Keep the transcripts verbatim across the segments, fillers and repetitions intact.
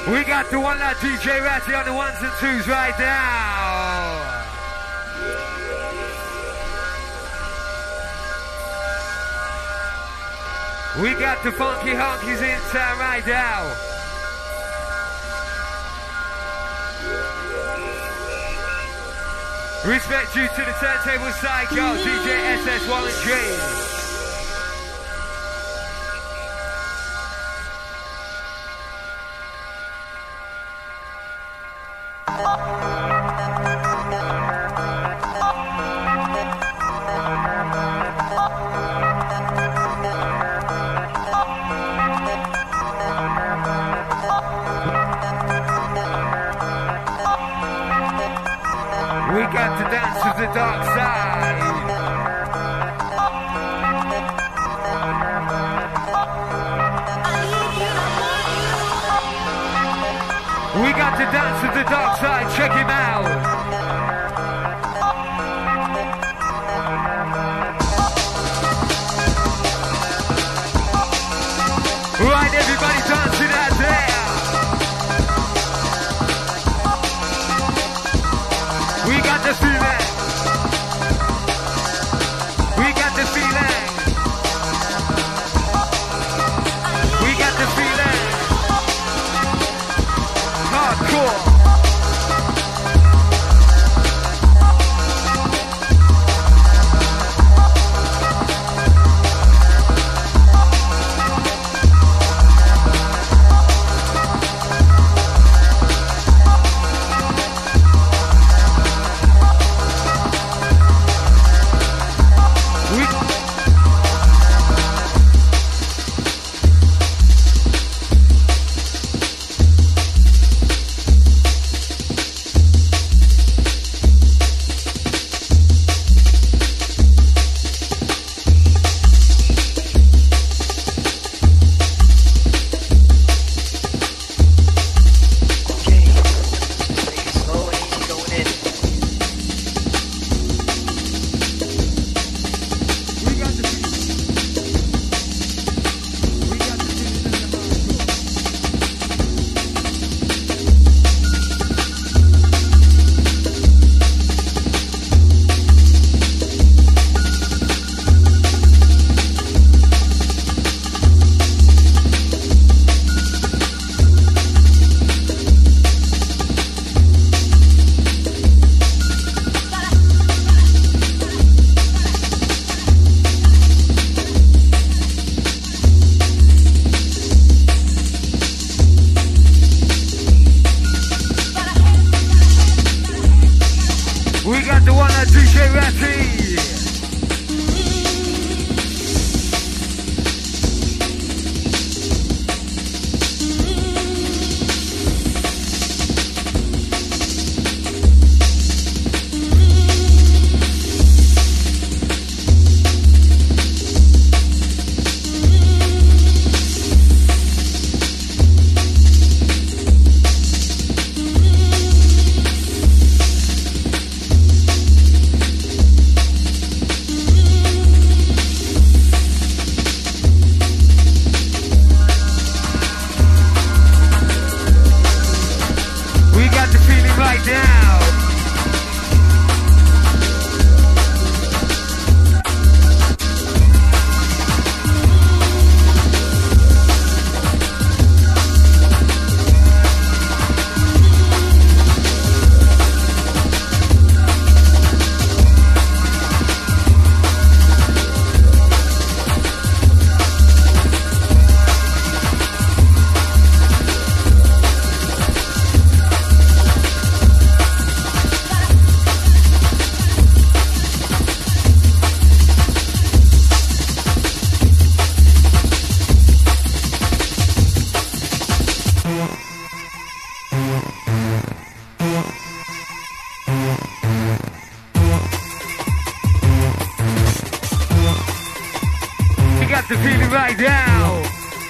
We got the one that D J Ratty on the ones and twos right now. We got the funky honkies in town right now. Respect you to the turntable psycho, D J S S Warren Dream. We got to dance to the dark side. We got to dance to the dark side. Check him out. Right, everybody dancing out there. We got the feeling. We got the feeling. We got the feeling. Hardcore. The feeling right now.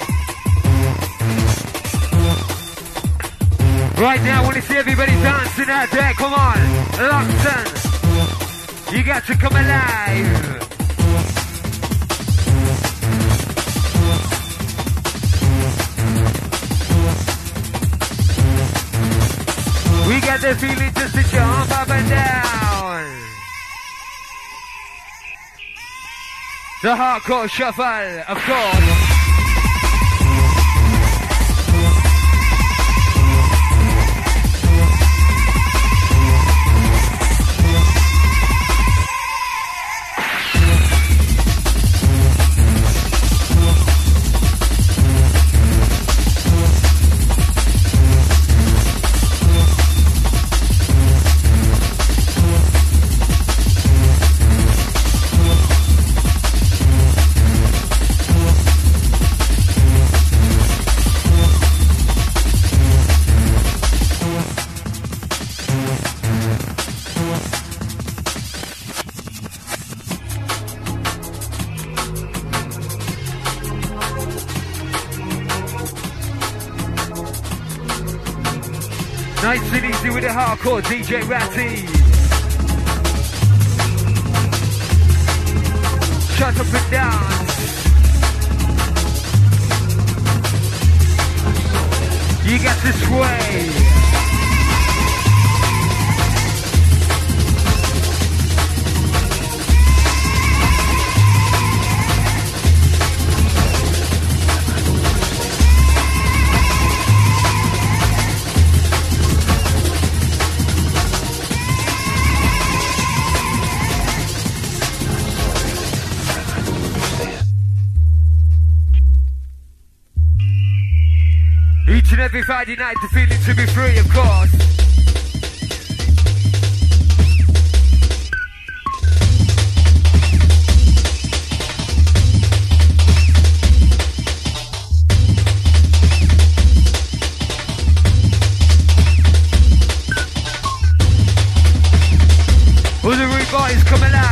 Right now, I want to see everybody dancing out there. Come on, Lockton. You got to come alive. got the feeling just to jump up and down. The hardcore shuffle, of course. Nice and easy with the hardcore D J Ratty. Shut up and dance. You got to sway. Each and every Friday night, the feeling to be free, of course. All the rude boys come alive.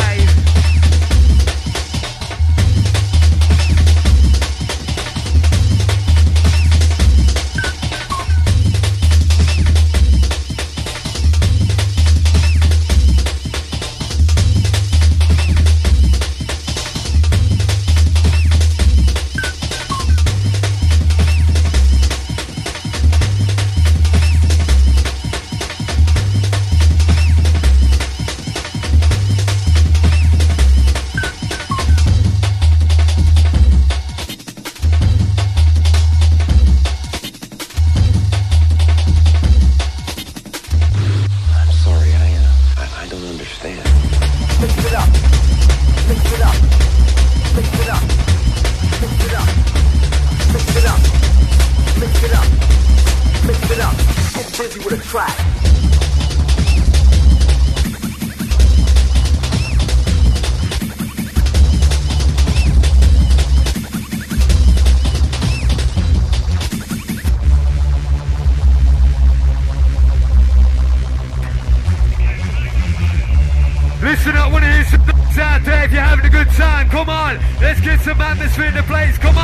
Listen up, wanna hear some notes out there if you're having a good time. Come on, let's get some atmosphere in the place. Come on.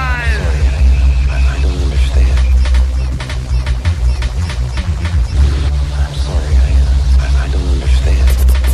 I don't understand. I'm sorry, I, I, I don't understand.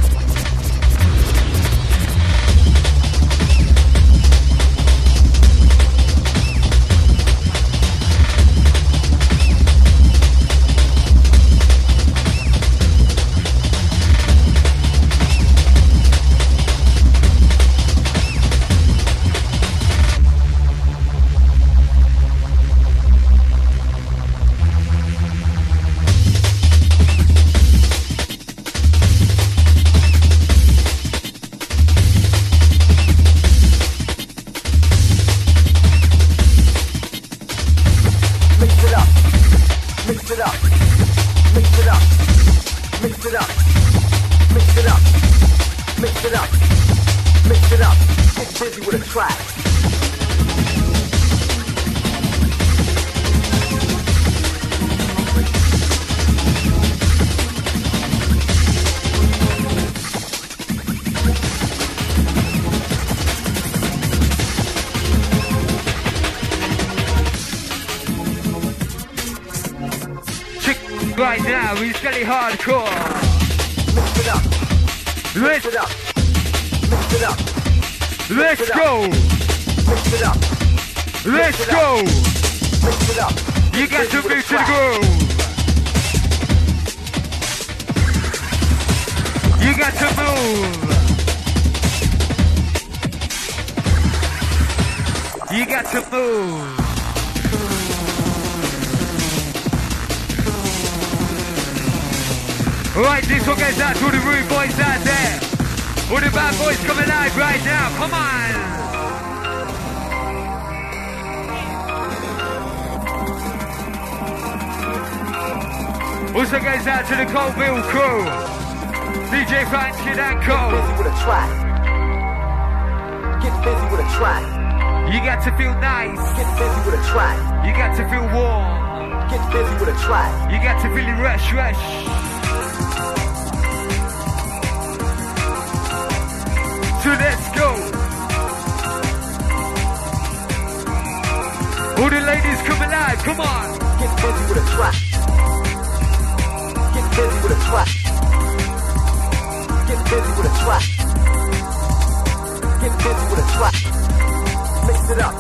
Right now, he's getting hardcore. Mix it up. Let's, Mix it up. Mix it up. Let's Mix it go. Up. Mix it up. Let's Mix it go. Up. Mix it up. You got to move to the groove. You got to move. You got to move. Right, this one goes out to all the rude boys out there. All the bad boys coming live right now. Come on. Also goes out to the Colville crew. D J Frank, Kid and Co. Get busy with a track. Get busy with a track. You got to feel nice. Get busy with a track. You got to feel warm. Get busy with a track. You got to feel rush, rush. So let's go. All the ladies come alive, come on. Get busy with a track. Get busy with a track. Get busy with a track. Get busy with a track. Mix it up.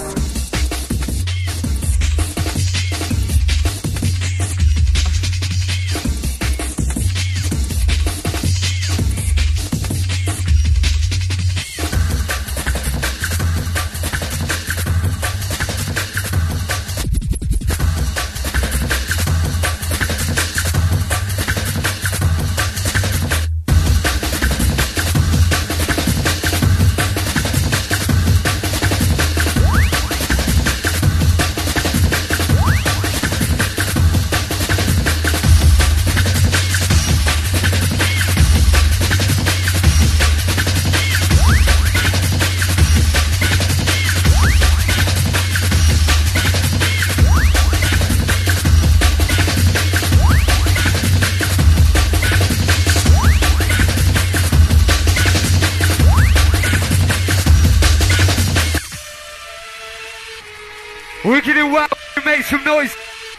Wicked and wild, make some noise.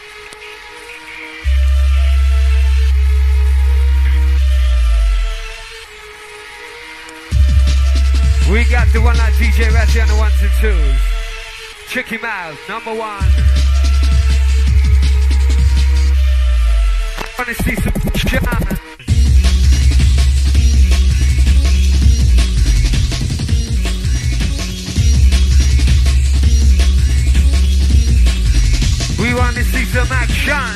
We got the one like D J Ratty on the ones and twos. Check him out, number one. Wanna see some shine. We want to see some action.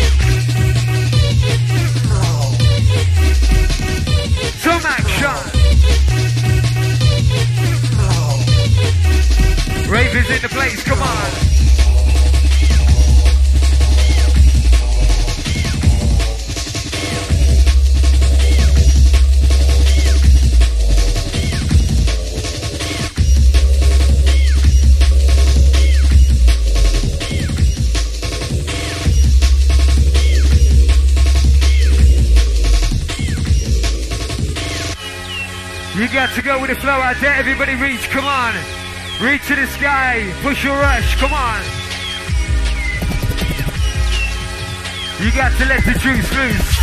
Some action. Ravens in the place, come on. You got to go with the flow out there. Everybody reach, come on. Reach to the sky. Push your rush, come on. You got to let the juice loose.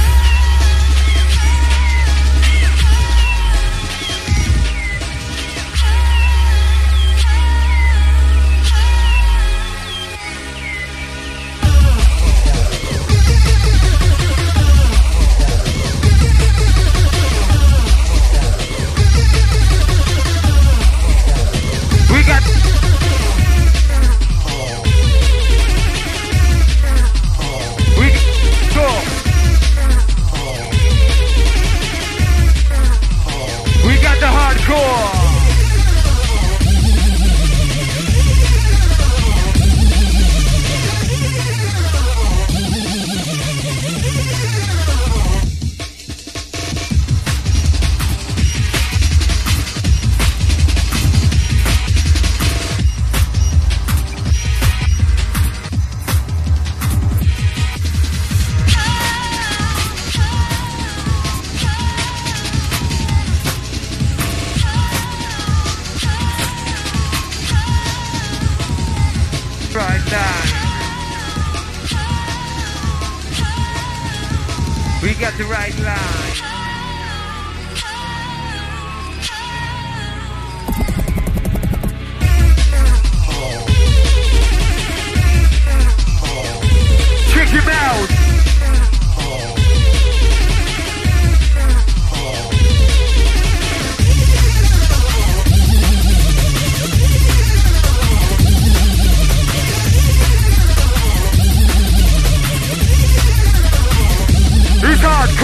We got the right line. Check him out.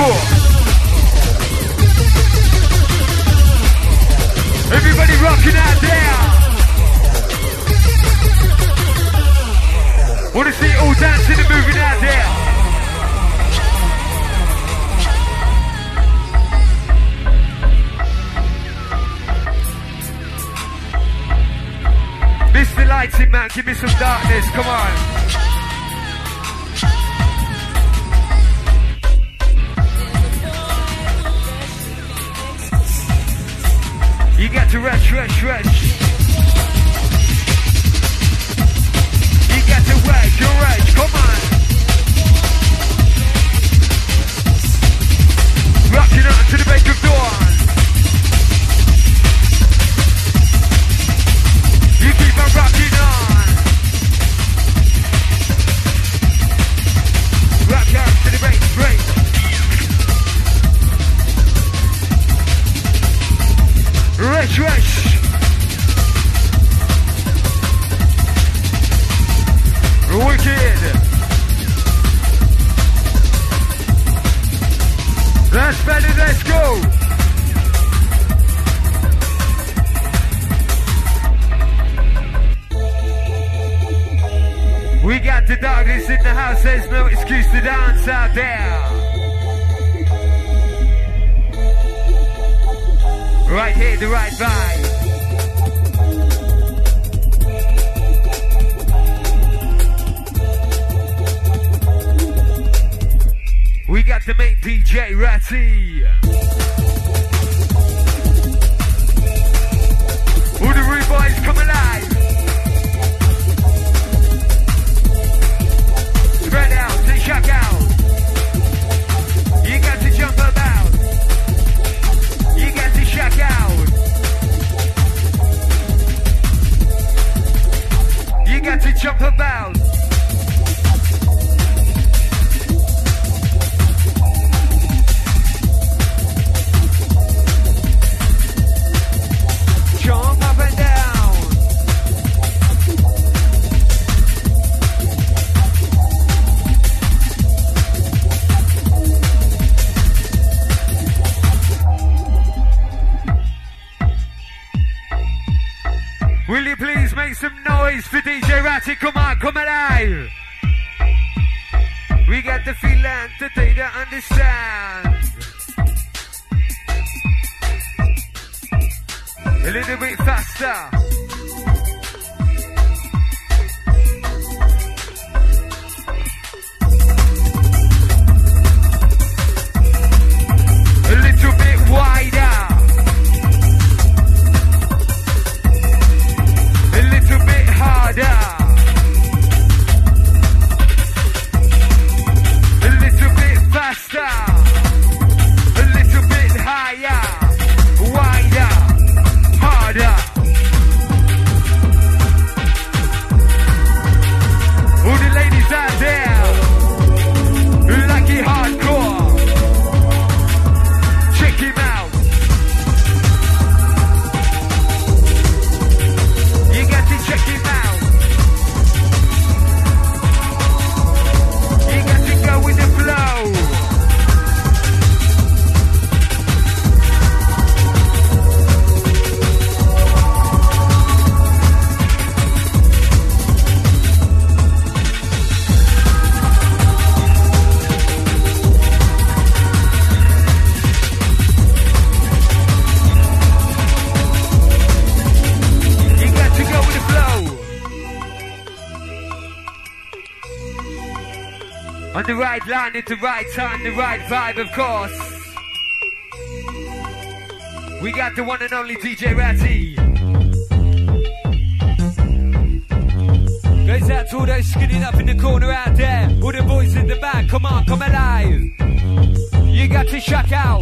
hardcore. Everybody rocking out there. Wanna see it all dancing and moving out there. Mister Lighting Man, give me some darkness, come on. You got to rush, rush, rush. You got to rush, you rush, come on. Rocking on to the break of dawn. You keep on rocking on. Rock out to the break, break. Rush, rush. Wicked. Let's better, let's go. We got the darkness in the house, there's no excuse to dance out there. Right here, the right vibe. We got the main D J, Ratty. All the rude boys come alive. Spread out and shock out. You got to jump about. You got to shock out. You got to jump about. Jump up and down. Will you please make some noise for D J Ratty? Come on, come alive. We got the feeling that they don't understand. A little bit faster. A little bit wider. A little bit harder. A little bit faster. A little bit higher. Wider. Harder. All the ladies out there who like it hardcore, check him out. You got to check him out. You got to go with the flow. On the right line at the right time, the right vibe, of course. We got the one and only D J Ratty. Goes out to all those skinning up in the corner out there. All the boys in the back, come on, come alive. You got to shock out.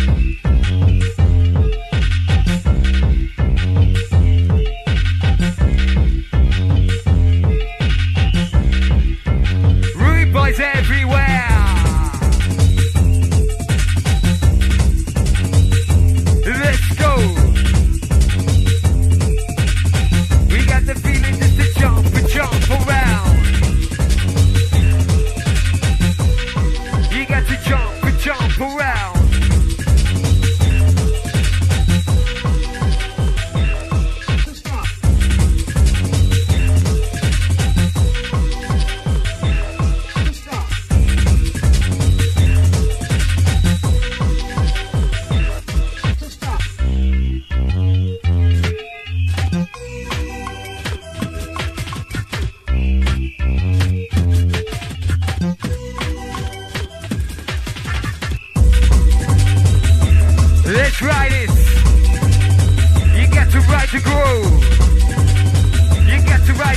Boys everywhere. Let's go. We got the feeling just to jump and jump around. You got to jump and jump around.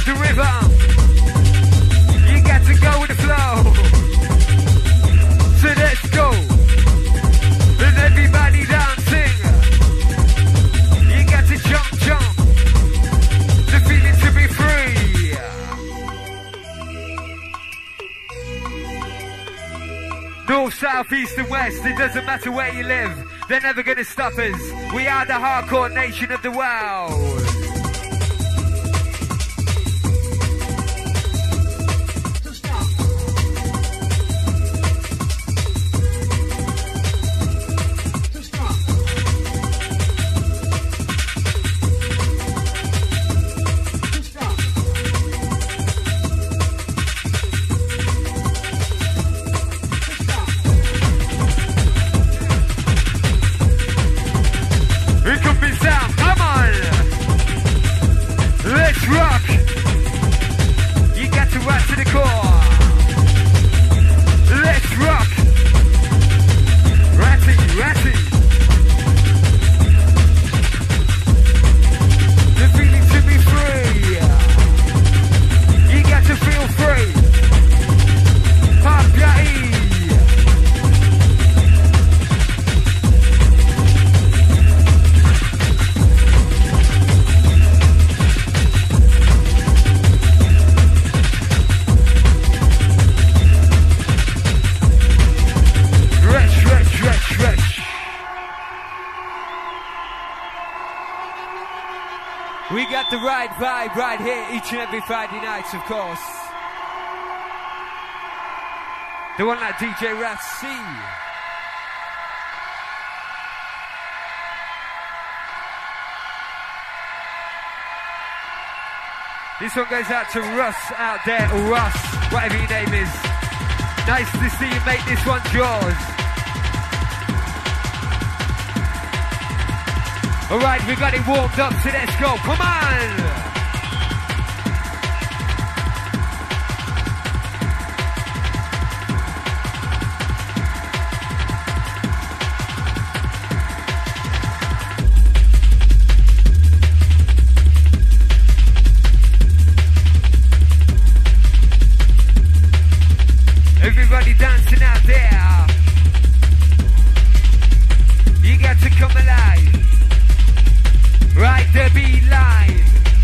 to rhythm. You got to go with the flow. So let's go. And everybody dancing. You got to jump, jump. The feeling to be free. North, south, east and west, it doesn't matter where you live. They're never gonna stop us. We are the hardcore nation of the world. The right vibe right here each and every Friday night, of course. The one that D J Rat C. This one goes out to Russ out there, or Russ, whatever your name is. Nice to see you make this one yours. Alright, we got it warmed up, so let's go. Come on! Everybody dancing out there. You got to come alive. Right the beat line.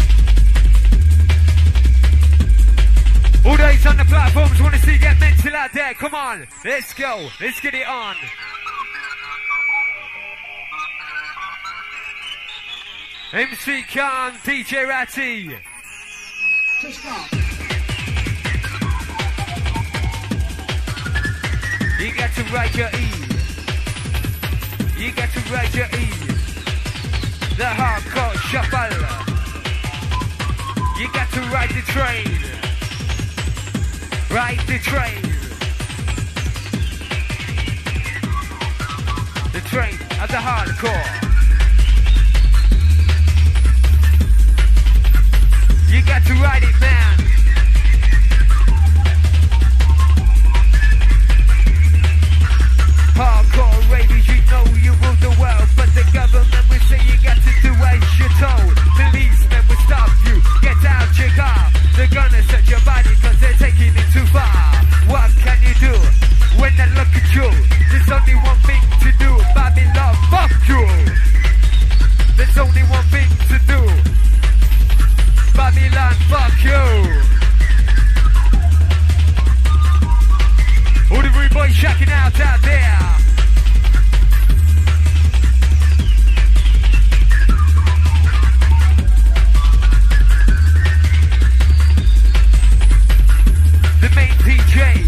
All those on the platforms want to see you get mental out there. Come on, let's go. Let's get it on. M C Khan, D J Ratty. You got to ride your E. You got to ride your E. The hardcore shuffle. You got to ride the train. Ride the train. The train of the hardcore. You got to ride it, man. Hardcore raiders, you know you rule the world, but the government will say you got to do as you're told. Policemen will stop you, get out your car. They're gonna search your body cause they're taking it too far. What can you do when they look at you? There's only one thing to do, Babylon, fuck you. There's only one thing to do, Babylon, fuck you. All the rude boys shacking out out there. The main D J.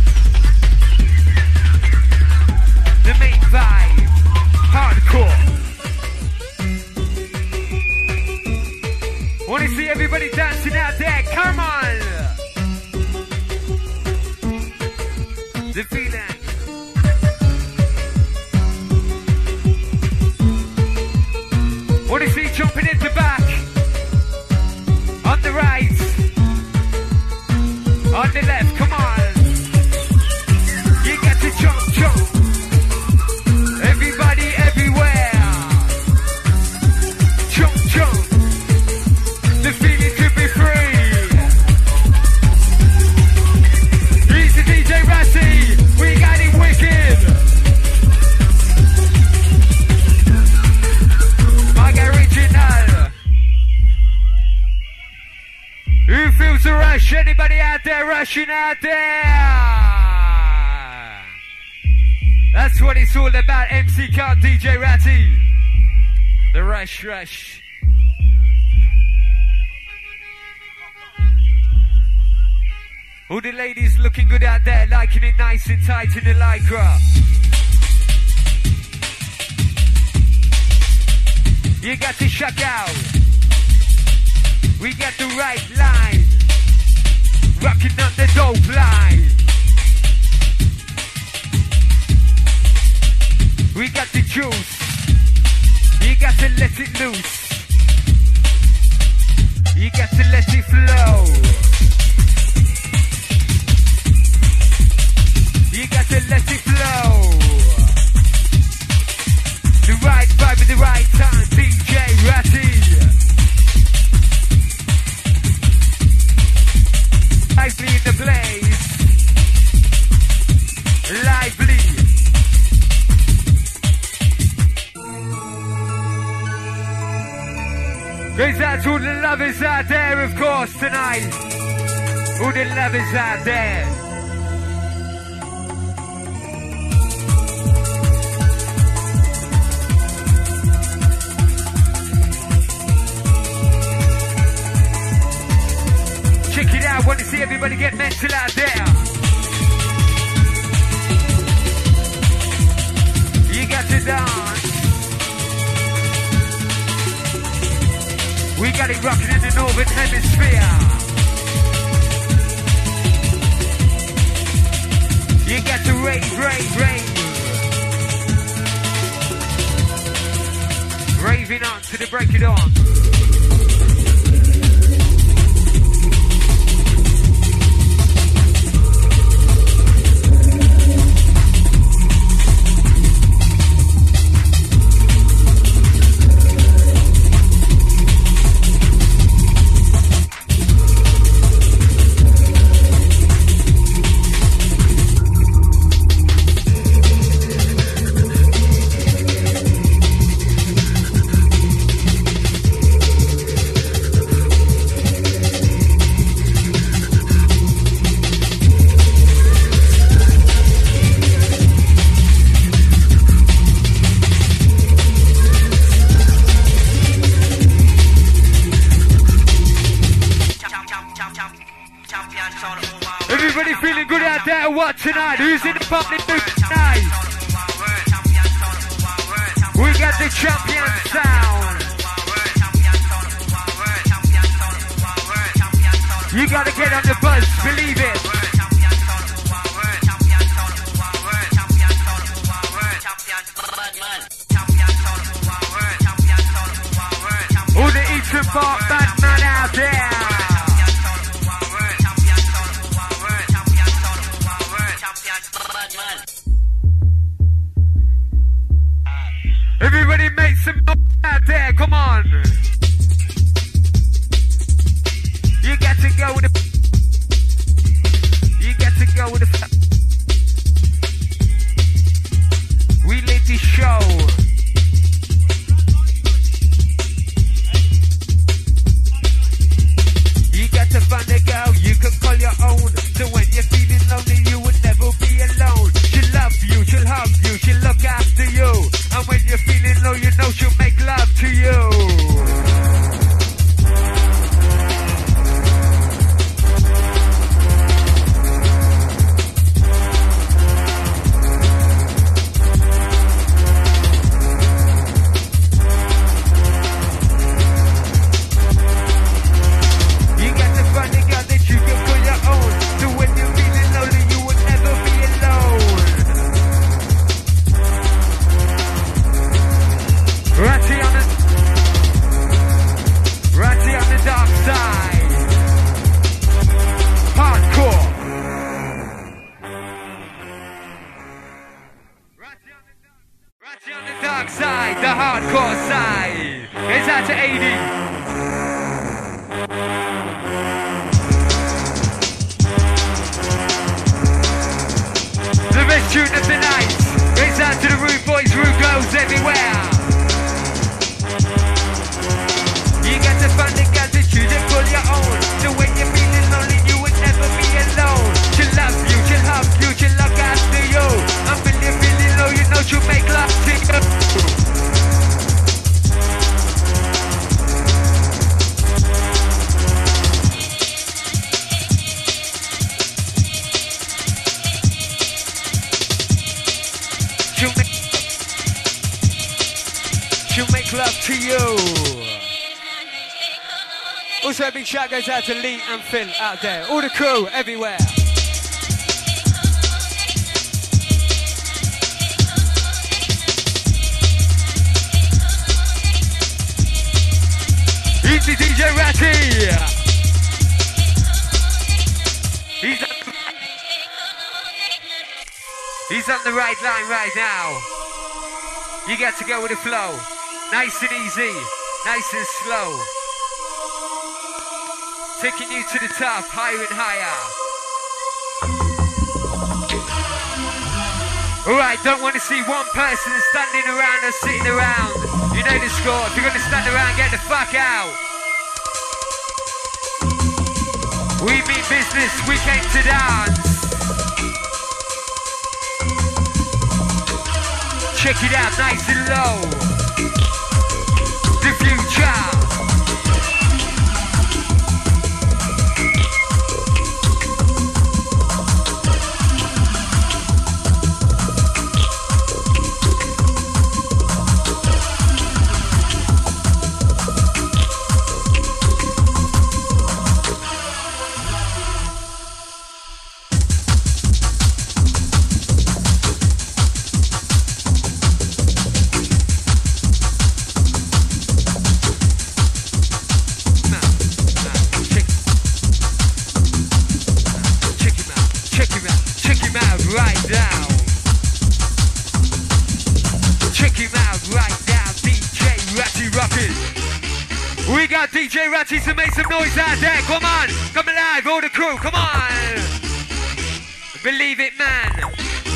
The main vibe. Hardcore. Want to see everybody dancing out there? Come on. The feeling. Want to see you jumping in the back. On the right. On the left, come on. You got to jump, jump. Everybody, everywhere. Jump, jump. The feeling to be free. anybody out there rushing out there? That's what it's all about. M C Khan, D J Ratty. The rush, rush. All the ladies looking good out there, liking it nice and tight in the lycra. You got to check out. We got the right line. Rocking up the dope line. We got the juice. You got to let it loose. You got to let it flow. You got to let it flow. The right vibe at the right time, D J Ratty. Lively in the blaze. Lively. Goes out to all the lovers out there, of course, tonight. All the lovers out there. Check it out, want to see everybody get mental out there. You got to dance. We got it rocking in the Northern Hemisphere. You got to rave, rave, rave. Raving on to the break it on. Everybody feeling good out there? What tonight? Who's in the public mood tonight? We got the champion sound. You gotta get on the buzz, believe it. All the Eastern Park Batman out there. Everybody make some noise out there, come on. You got to go with the... You got to go with the... We lit the show. to you. Also, a big shout goes out to Lee and Phil out there. All the crew everywhere. Easy D J Ratty. He's on, he's on the right line right now. You got to go with the flow. Nice and easy, nice and slow. Taking you to the top, higher and higher. Alright, don't want to see one person standing around or sitting around. You know the score. If you're going to stand around, get the fuck out. We mean business, we came to dance. Check it out, nice and low. The future. D J Ratty to make some noise out there. Come on, come alive, all the crew, come on. Believe it, man.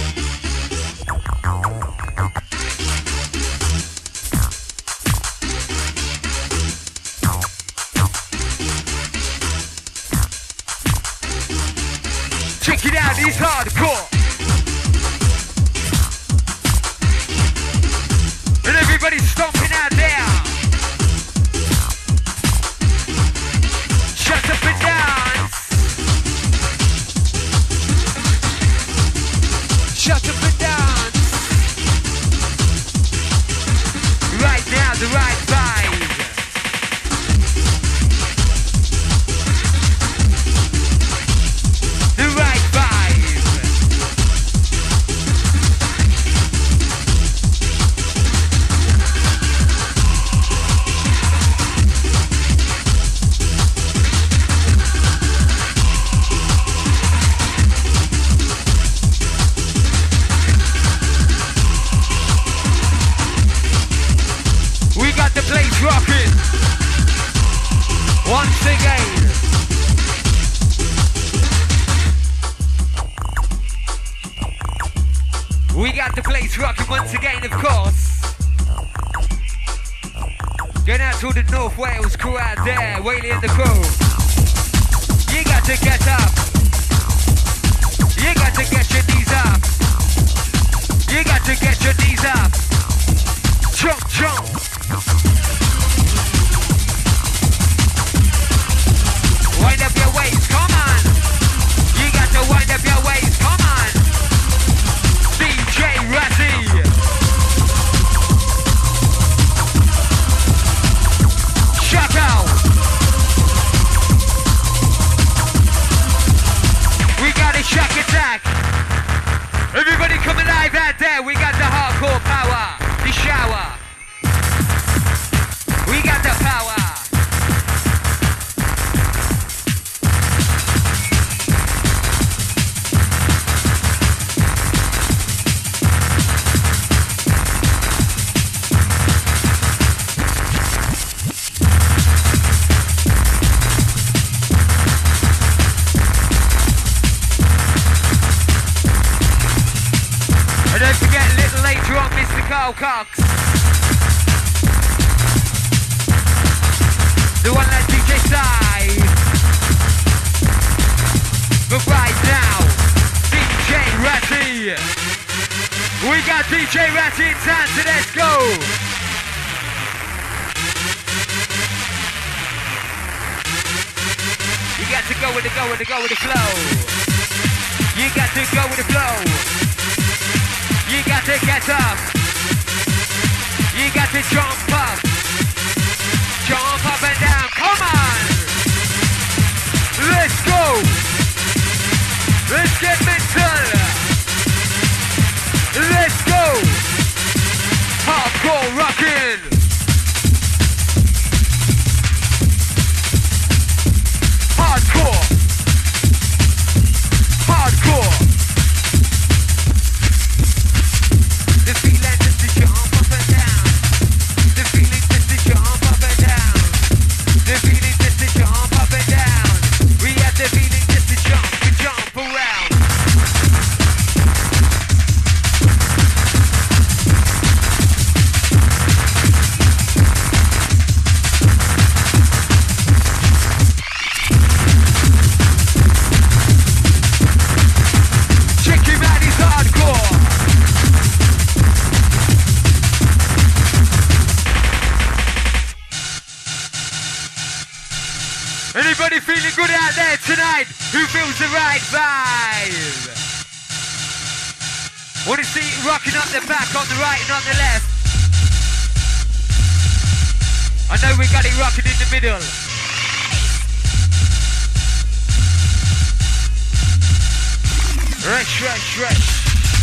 Check it out, he's hardcore. And everybody's stomping out there. Shut up and dance. Shut up and dance. Right now, the right vibe. The right vibe. The place rocking once again. We got the place rocking once again, of course. Going out to the North Wales crew out there, Whaley and the crew. You got to get up. You got to get your knees up. You got to get your knees up. Jump, jump. Wind up your waist, come on. You got to wind up your waist, come on. D J Ratty. Shut out. We got a shock attack. Everybody come alive out there. We got the hardcore power. The shower. We got the power. And don't forget a little later on, Mister Carl Cox. The one that D J side. But right now, D J Ratty. We got D J Ratty in town, so let's go. You got to go with the go with the go with the flow. You got to go with the flow. You got to get up. You got to jump up. jump up and down. Come on. Let's go. Let's get mental. Let's go. Hardcore rockin'. Hardcore. Hardcore. The feeling just to jump up and down. The feeling just to jump up and down. The feeling just to jump up and down. We have the feeling just to jump, to jump around. Check him out, he's hardcore. Anybody feeling good out there tonight? Who feels the right vibe? Want to see it rocking up the back on the right and on the left? I know we got it rocking in the middle. Rush, rush, rush.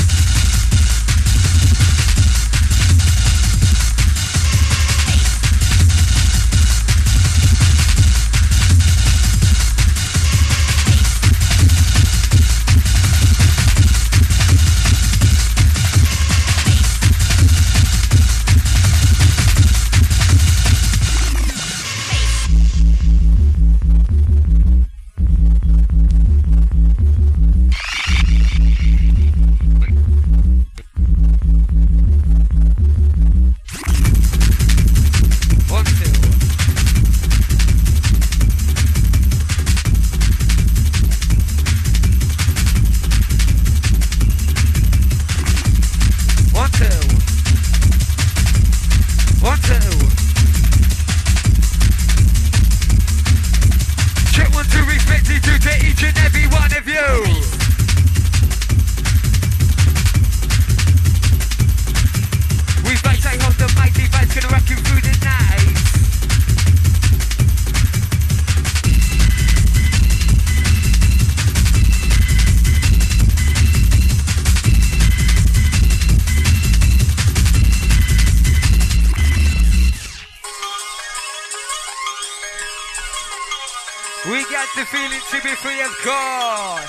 We got the feeling to be free, of course.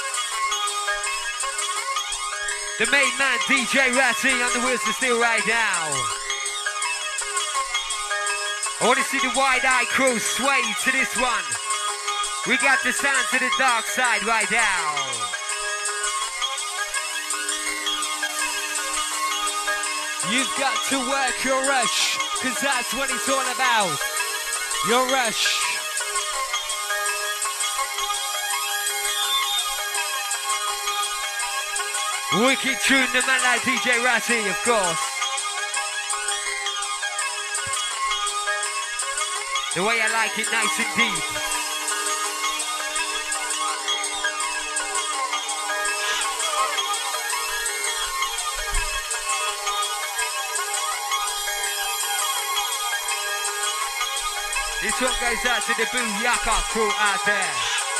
The main man, D J Ratty, on the wheels of steel right now. I want to see the wide-eye crew sway to this one. We got the sound to the dark side right now. You've got to work your rush, cause that's what it's all about. Your rush. Wicked tune, the man like D J Ratty, of course. The way I like it, nice and deep. This one goes out to the Booyaka crew out there.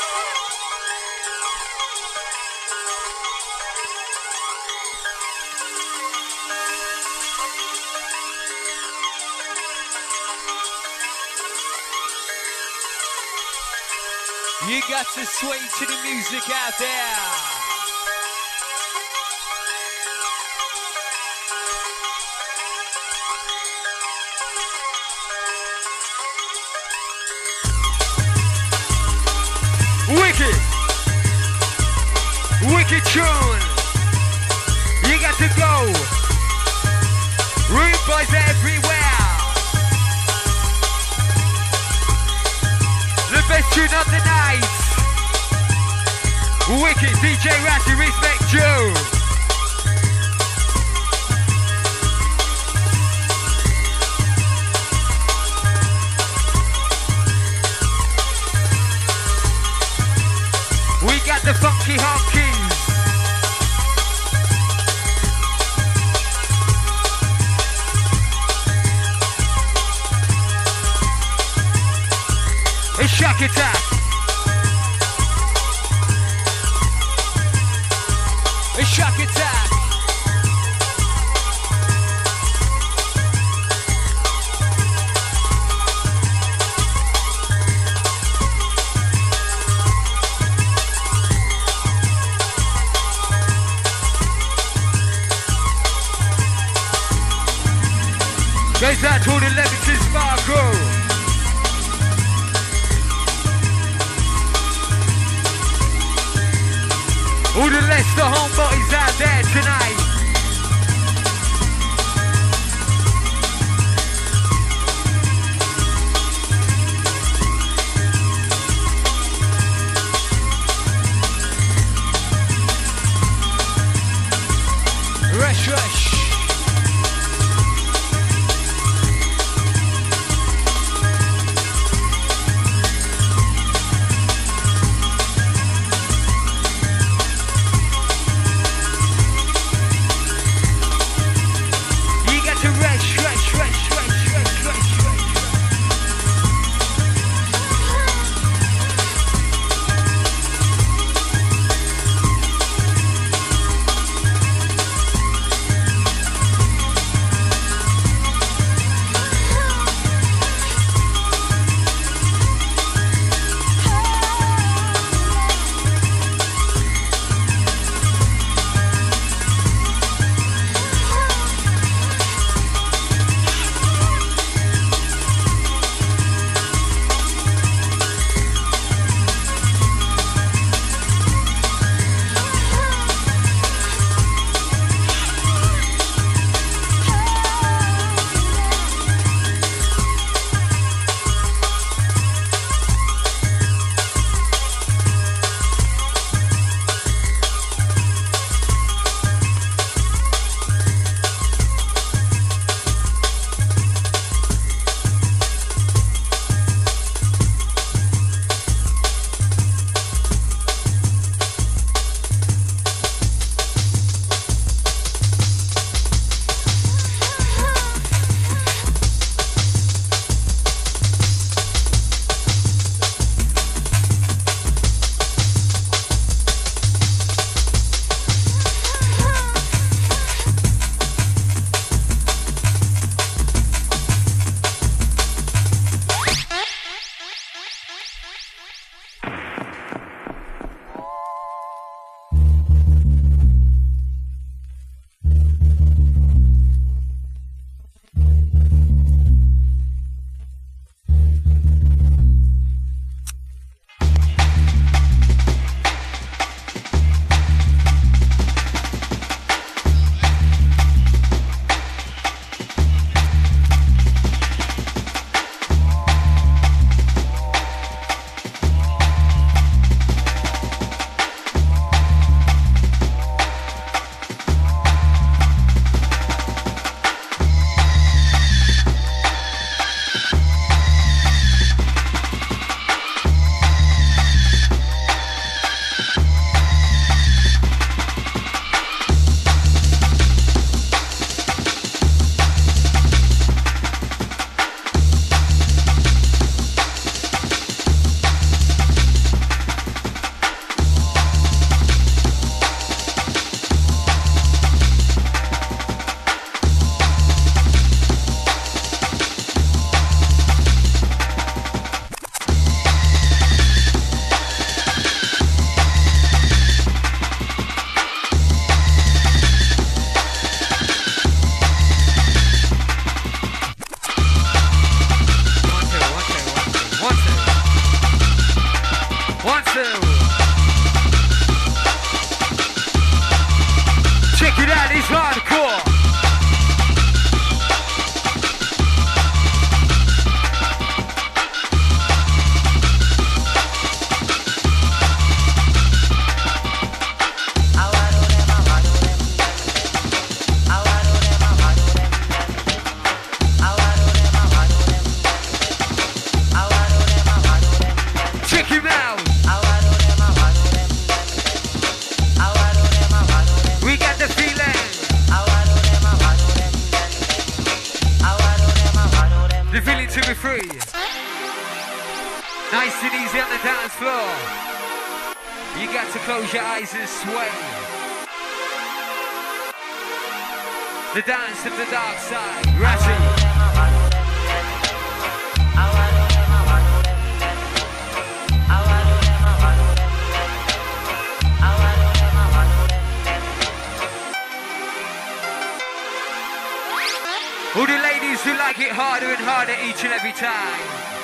You got to sway to the music out there. Wicked. Wicked tune. You got to go. Rude boys everywhere. The best tune of the night. Wicked D J Ratty, respect you. We got the funky honkies. Shock attack. A shock attack. Goes out to all the Leviton Sparkle. All the Leicester homeboys out there tonight. Rush, rush. Nice and easy on the dance floor. You got to close your eyes and sway. The dance of the dark side. Ratty. All the ladies who like it harder and harder each and every time.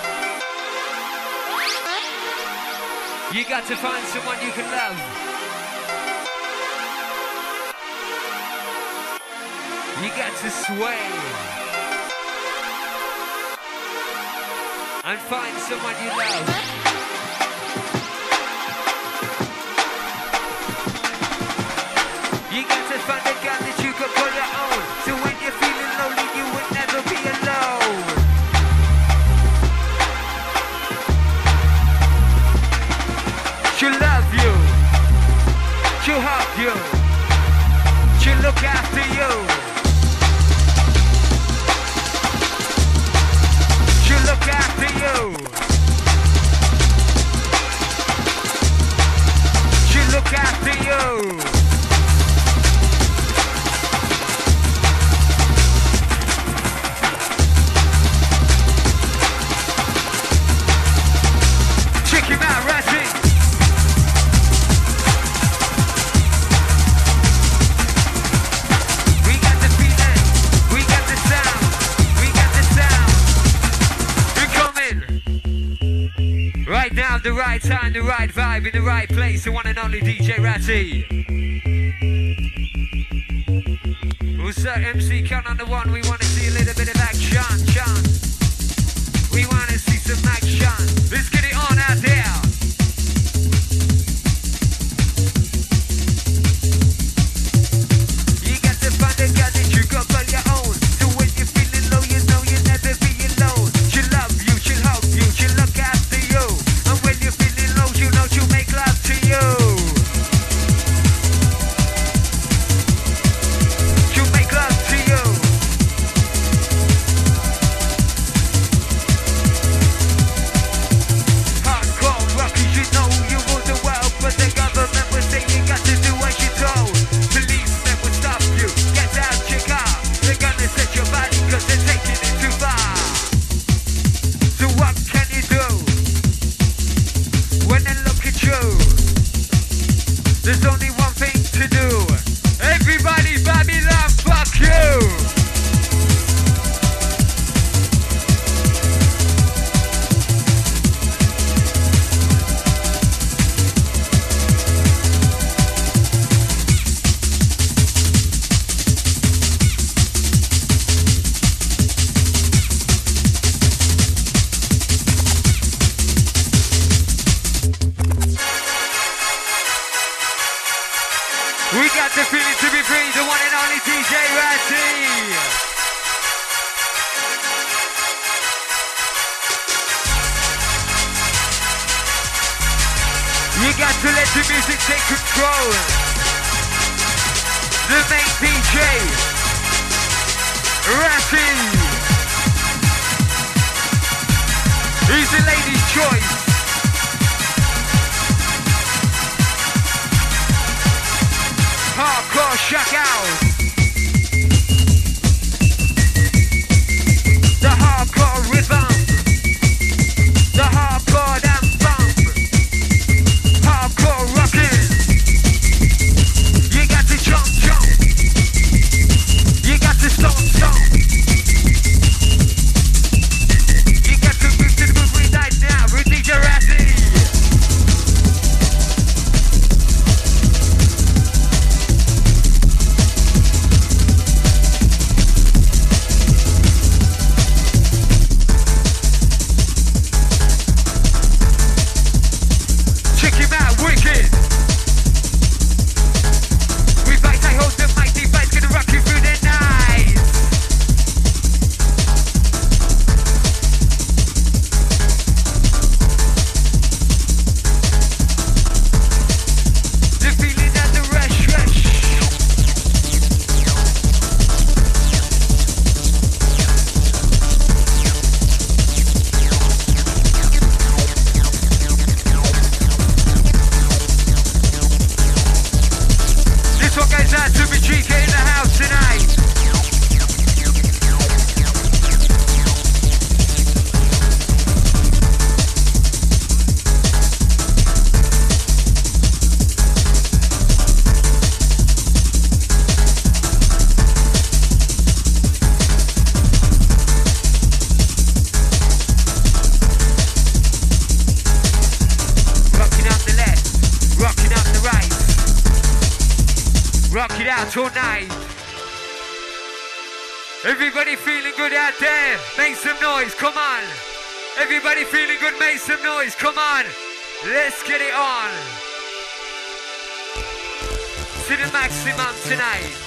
You got to find someone you can love. You got to sway. And find someone you love. You got to find a girl that you can call your own. So when you're feeling lonely, you will never be alone. She'll love you. She'll hug you. She'll look after you. She'll look after you. She'll look after you. Check him out, Razzie. We got the feeling, we got the sound, we got the sound. We're coming. Right now, the right time, the right vibe, in the right place. The one and only D J Ratty. What's up, M C? Count on the one. We want to see a little bit of action, Sean. We want to see some action. Let's get it on out there. You got to find a girl that you got on your own. So when you're feeling low, you know you'll never be alone. She'll love you, she'll help you, she'll look after you. And when you're feeling low, you know she'll make love to you. She'll make love to you. Hardcore rockers, you know you rule the world, but the government will say you got to do what you're told. Policemen will stop you, get out your car. They're gonna set your body cause they're taking it too far. So what can you do when they look at you? There's only one thing to do. Everybody, Babylon, fuck you! We got the feeling to be free, the one and only D J Ratty. You got to let the music take control. The main D J, Ratty. He's the lady's choice. Hardcore shock out. The hardcore rhythm. The hardcore damn bump. Hardcore rockin'. You got to jump, jump. You got to stomp, stomp. You got to move to the move right now with D J Ratty. rock it out all night. Everybody feeling good out there? Make some noise, come on. Everybody feeling good, make some noise, come on. Let's get it on. To the maximum tonight.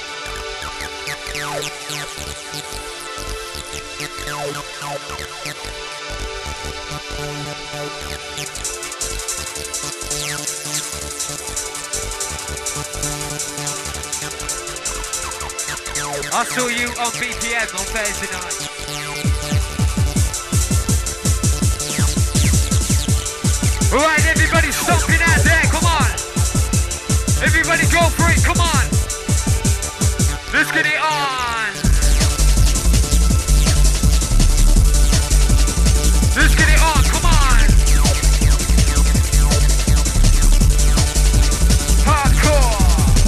I saw you on B P M on Thursday night. Alright, everybody stomping out there, come on. Everybody go for it, come on. Let's get it on. Let's get it on, come on. Hardcore.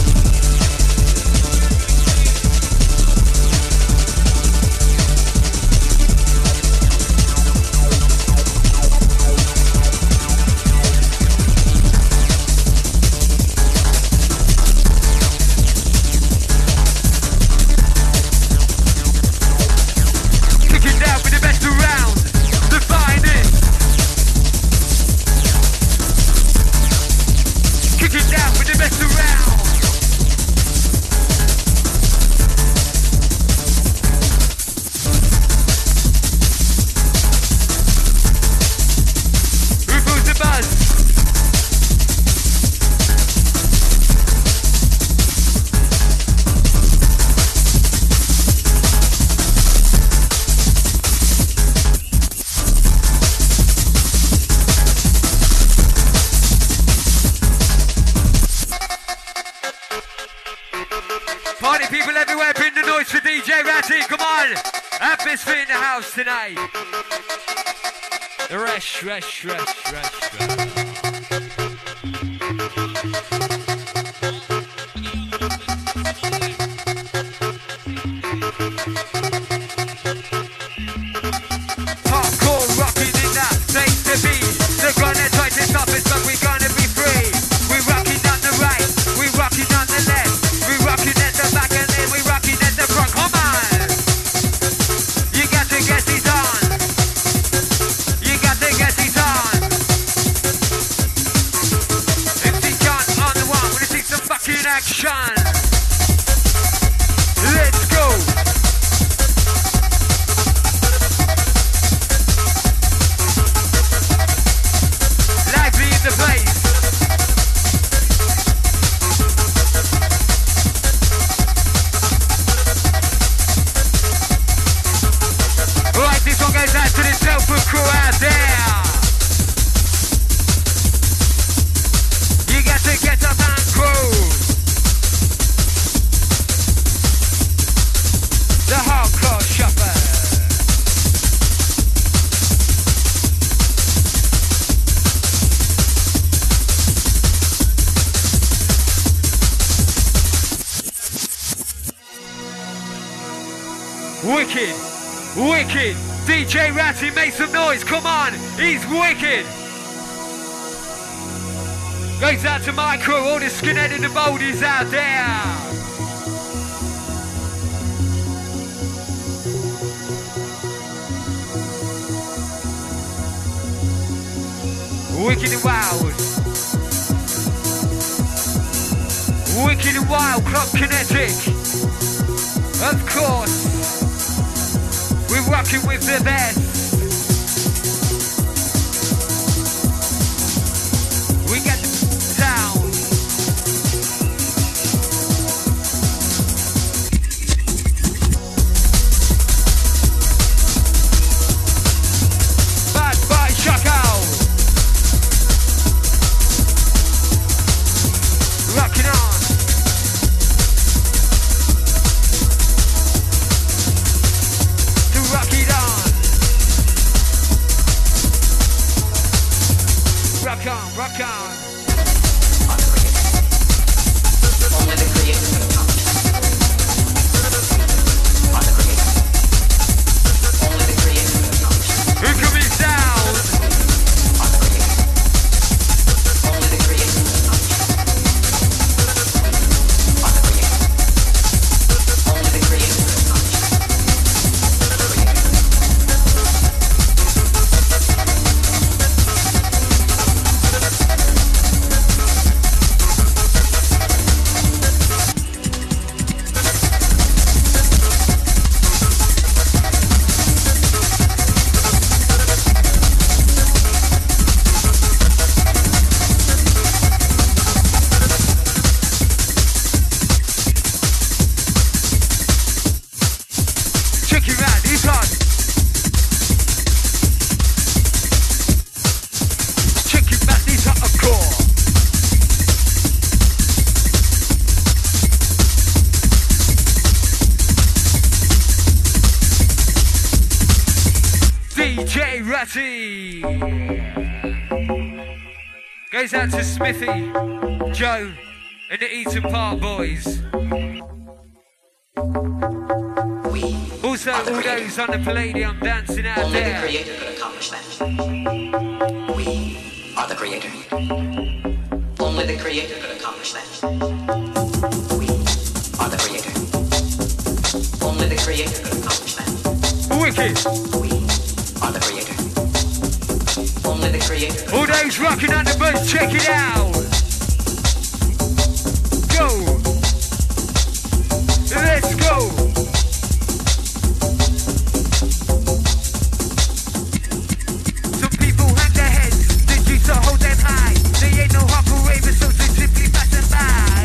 Atmosphere in the house tonight. Rush, rush, rush, rush, rush. Hardcore rocking in that place to be. They're gonna try to stop us, but we're gonna be free. We're rocking on the right, we're rocking on the left, we're rocking at the back and then we're rocking at the front. Come on! Get it on. You got to get it on. M C John on the one. Wanna see some fucking action? Let's go. Lively in the place. Right, this one goes out to the Telford crew out there. You got to get up and groove. The hardcore shopper. Wicked. Wicked! D J Ratty, make some noise, come on! He's wicked! Goes out to my crew, all the skinhead and the boldies out there! Wicked and wild! Wicked and wild, Club Kinetic! Of course! We're rocking with the best. We got the sound. Bad Boy Shaka. Rocking on. Rock it on. D J Ratty. Goes out to Smithy, Joe, and the Eaton Park boys. Also, all those on the Palladium dancing out Only there. the creator could accomplish that. We are the creator. Only the creator could accomplish that. We are the creator. Only the creator could accomplish that. Wicked. We are the creator. Only the creator could All those rocking on the bus, check it out. Go. Let's go. Some people hang their heads, they used to hold them high. They ain't no operator, so they simply passing by.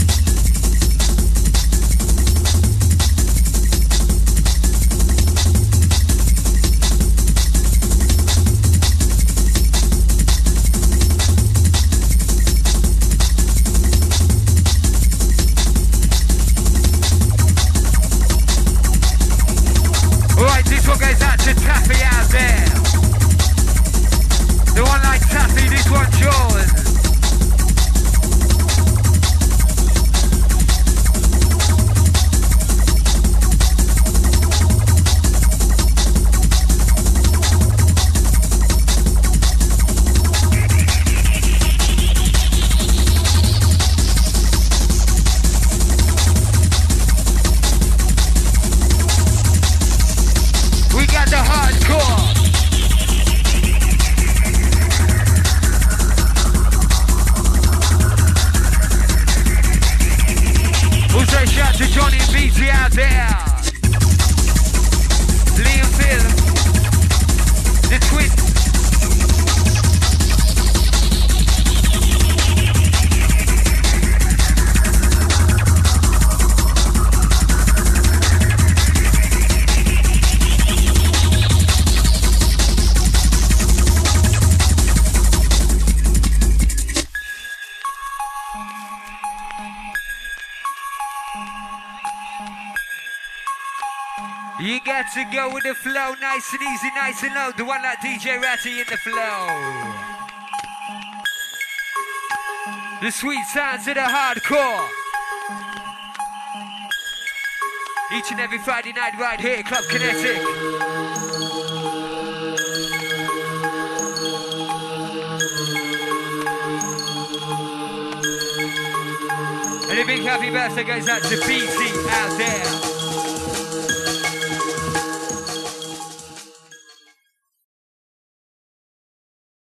Alright, this one goes out to Taffy out there. The one like Taffy, this one's yours. We got the hardcore. Also shout to Johnny and B T out there. Liam Phil. The twins. You got to go with the flow, nice and easy, nice and low. The one like D J Ratty in the flow. The sweet sounds of the hardcore. Each and every Friday night right here, Club Kinetic. And a big happy birthday goes out to B T out there.